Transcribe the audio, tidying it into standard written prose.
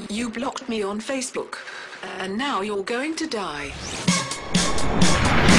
You blocked me on Facebook, and now you're going to die.